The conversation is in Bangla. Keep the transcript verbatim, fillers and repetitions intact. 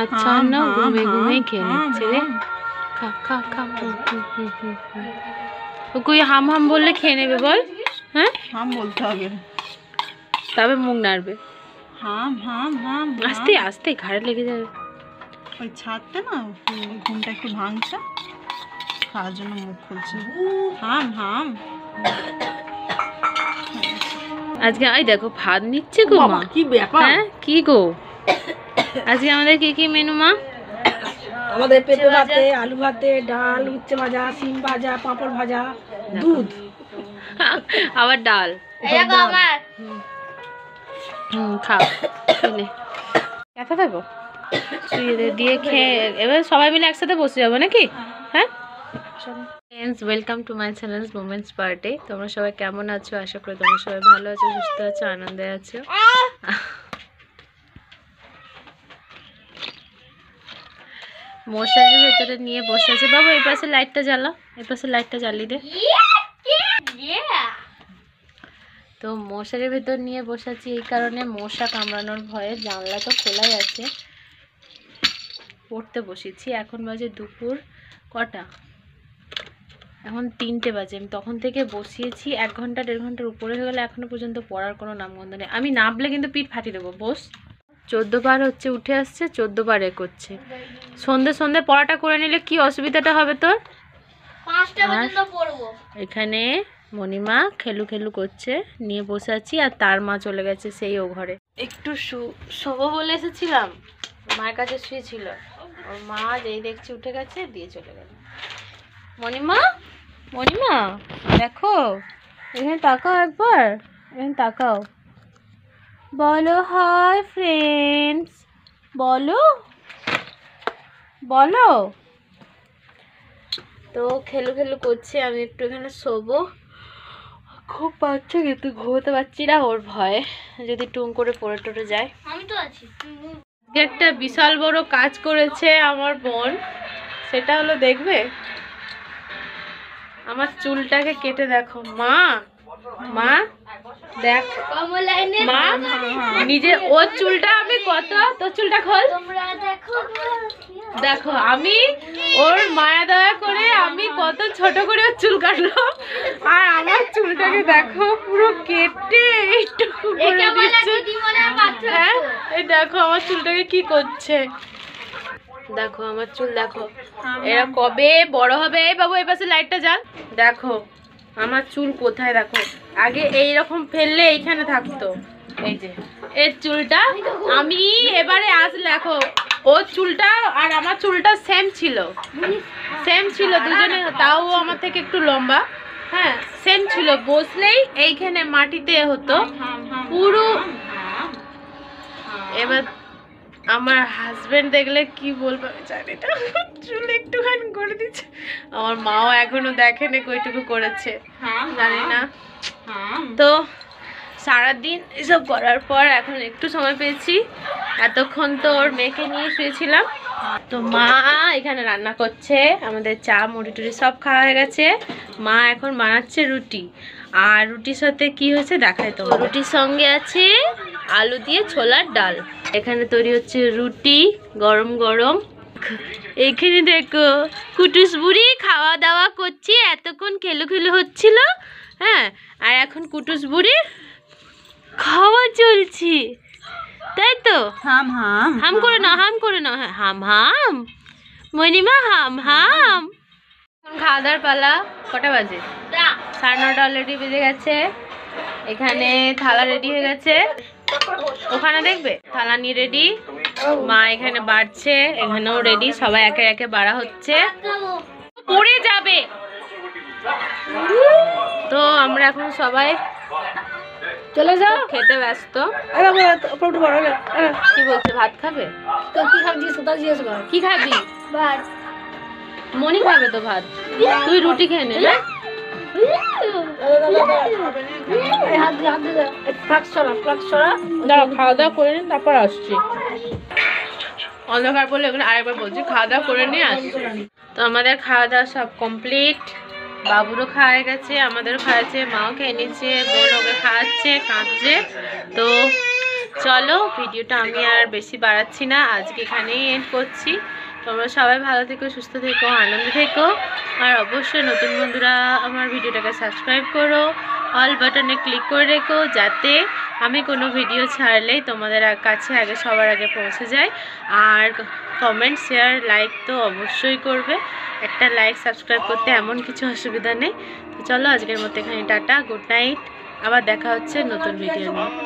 বাচ্চা না ঘুমে ঘুমে খেয়ে নিচ্ছে রে। খা খা খা। ও কই হাম হাম বললে খেয়ে নেবে বল? হ্যাঁ হাম বলতে হবে, তবে মুখ নাড়বে। হাম হাম হাম আস্তে আস্তে ঘাড়ে লেগে যাবে। ওই ছাড়তে না ঘুমটা একটু ভাঙছে, খাওয়ার জন্য মুখ খুলছে। হাম হাম। আজকে এই দেখো ভাত নিচ্ছে গো মা। কি ব্যাপার? হ্যাঁ কি গো আজকে আমাদের কি কি মেনু মা? আমাদের পেঁপে ভাতে, আলু ভাতে, ডাল, উচ্ছে ভাজা, সিম ভাজা, পাঁপড় ভাজা, দুধ, আবার ডাল। হুম খাও খেলে ব্যথা দেবো শুয়ে দিয়ে খেয়ে এবার সবাই মিলে একসাথে বসে যাবো নাকি? হ্যাঁ friends, welcome to my channel moments পার্টে। তোমরা সবাই কেমন আছো? আশা করি তোমরা সবাই ভালো আছো, সুস্থ আছো, আনন্দে আছো। মশারির ভেতরে নিয়ে বসে আছে বাবু। এই পাশে লাইটটা জ্বালা, এই পাশে লাইটটা জ্বালিয়ে দে। তো মশারির ভেতর নিয়ে বসে আছি এই কারণে, মশা কামড়ানোর ভয়ে। জানলা তো খোলাই আছে। পড়তে বসেছি, এখন বাজে দুপুর কটা, এখন তিনটে বাজে। আমি তখন থেকে বসিয়েছি, এক ঘন্টা দেড় ঘন্টার উপরে হয়ে গেলে এখনো পর্যন্ত পড়ার কোনো নামগন্ধ নেই। আমি নামলে কিন্তু পিঠ ফাটিয়ে দেবো। বস চোদ্দ বার হচ্ছে, উঠে আসছে চোদ্দ বার এ করছে। সন্ধে সন্ধে পড়াটা করে নিলে কি অসুবিধাটা হবে তোর? এখানে মণিমা খেলু খেলু করছে, নিয়ে বসে আছি। আর তার মা চলে গেছে সেই ও ঘরে। একটু শোবো বলে এসেছিলাম, মায়ের কাছে শুয়েছিল। ওর মা যেই দেখছি উঠে গেছে, দিয়ে চলে গেল। মণিমা মণিমা দেখো এখানে তাকাও, একবার এখানে তাকাও, বলো হাই ফ্রেন্ডস, বলো বলো। তো খেলু খেলু করছে, আমি একটু এখানে শোবো। খুব পাচ্ছে কিন্তু ঘুমোতে পারছি না, ওর ভয়ে যদি টুম করে পড়ে টড়ে যায়। আমি তো আছি। একটা বিশাল বড় কাজ করেছে আমার বোন, সেটা হলো দেখবে আমার চুলটাকে কেটে দেখো। মা মা দেখ মা, নিজে ওর চুলটা আমি কত, তোর চুলটা খোল, দেখো আমি ওর মায়া দয়া করে আমি কত ছোট করে ওর চুল কাটলো, আর আমার চুলটাকে দেখো পুরো কেটে এইটুকু করে দিচ্ছে। হ্যাঁ এই দেখো আমার চুলটাকে কি করছে, দেখো আমার চুল দেখো, এরা কবে বড় হবে। এই বাবু এই পাশে লাইটটা জ্বাল। দেখো আমার চুল কোথায়, দেখো আগে এইরকম ফেললে এইখানে থাকতো, এই যে এর চুলটা। আমি এবারে আসলে দেখো ওর চুলটা আর আমার চুলটা সেম ছিল, সেম ছিল দুজনে, তাও আমার থেকে একটু লম্বা। হ্যাঁ সেম ছিল, বসলেই এইখানে মাটিতে হতো পুরো। এবার আমার হাজবেন্ড দেখলে কি বলবে আমি জানি না, চুল একটুখানি করে দিচ্ছে। আমার মাও এখনো দেখেনি কইটুকু করেছে, জানি না। তো সারাদিন এসব করার পর এখন একটু সময় পেয়েছি। এতক্ষণ তো ওর মেয়েকে নিয়ে শুয়েছিলাম। তো মা এখানে রান্না করছে, আমাদের চা মুড়ি টুড়ি সব খাওয়া হয়ে গেছে। মা এখন বানাচ্ছে রুটি, আর রুটির সাথে কি হয়েছে দেখাই তো। রুটির সঙ্গে আছে আলু দিয়ে ছোলার ডাল। এখানে তৈরি হচ্ছে রুটি গরম গরম। এখানে দেখো কুটুস বুড়ি খাওয়া দাওয়া করছি, এতক্ষণ খেলু খেলু হচ্ছিল। হ্যাঁ আর এখন কুটুস বুড়ির খাওয়া চলছে, তাই তো? হাম হাম হাম করে না, হাম করে না, হ্যাঁ হাম হাম মণিমা হাম হাম। এখন খাওয়া দাওয়ার পালা। কটা বাজে? সাড়ে নটা অলরেডি বেজে গেছে। এখানে থালা রেডি হয়ে গেছে, ওখানে দেখবে থালা নিয়ে রেডি। মা এখানে বাড়ছে, এখানেও রেডি, সবাই একে একে বাড়া হচ্ছে। পড়ে যাবে। তো আমরা এখন সবাই চলে যাও খেতে ব্যস্ত। কি বলছে ভাত খাবে? তো কি খাবি? কি খাবি? ভাত। মনি খাবে তো ভাত, তুই রুটি খেয়ে নে। খাওয়া দাওয়া করে নিন তারপর আসছি। অন্ধকার বলে ওখানে আরেকবার বলছি খাওয়া দাওয়া করে নিয়ে আসছি। তো আমাদের খাওয়া দাওয়া সব কমপ্লিট। বাবুরও খাওয়া গেছে, আমাদেরও খাওয়াচ্ছে, মাও খেয়ে নিচ্ছে, বোন ওকে খাওয়াচ্ছে, কাঁদছে। তো চলো ভিডিওটা আমি আর বেশি বাড়াচ্ছি না, আজকে এখানেই এন্ড করছি। তোমরা সবাই ভালো থেকো, সুস্থ থেকো, আনন্দে থেকো। আর অবশ্যই নতুন বন্ধুরা আমার ভিডিওটাকে সাবস্ক্রাইব করো, অল বাটনে ক্লিক করে রেখো, যাতে আমি কোনো ভিডিও ছাড়লেই তোমাদের কাছে আগে সবার আগে পৌঁছে যায়। আর কমেন্ট, শেয়ার, লাইক তো অবশ্যই করবে। একটা লাইক সাবস্ক্রাইব করতে এমন কিছু অসুবিধা নেই। তো চলো আজকের মতো এখানে টাটা, গুড নাইট, আবার দেখা হচ্ছে নতুন ভিডিও নিয়ে।